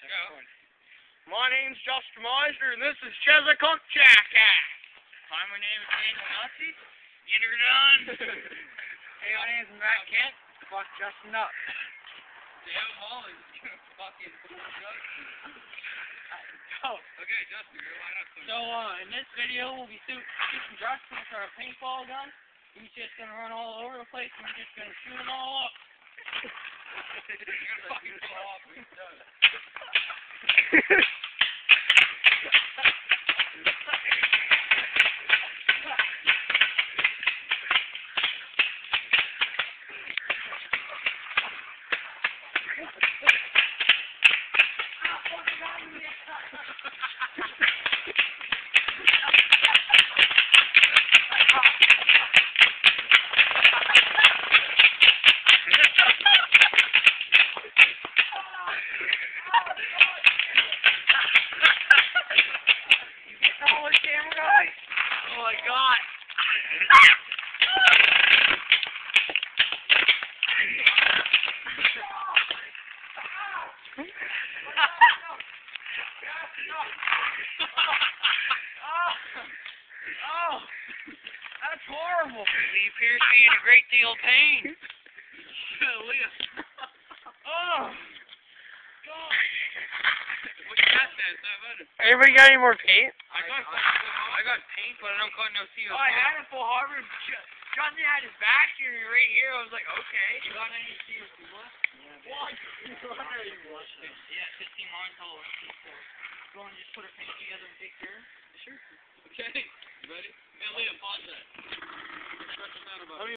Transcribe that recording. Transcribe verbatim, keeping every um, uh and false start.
Go. My name's Justin Meisner, and this is Chezzetcook Jackass. Hi, my name is Daniel Nazi. Get her done. Hey, my name's Matt Kent. Fuck Justin up. Damn, Holly. Fucking Justin. Oh. Okay, Justin, you're lined up. So, uh, in this video, we'll be shooting Justin with our paintball gun. He's just gonna run all over the place, and we're just gonna shoot them all up. You're gonna fucking blow up when he's done. Oh my god! Oh, that's horrible. He appears to be in a great deal of pain. Leah. Oh, God. What you got there? Anybody got any more paint? I got I got paint, but I don't got no C O. Oh, I had it full harbor. Johnny had his back here right here. I was like, okay. You got any C O left? What? Yeah, fifteen lines tall. You want to just put a paint together and take care? Sure. Okay. You ready? Man, Leah, pause that. Stretch them out about.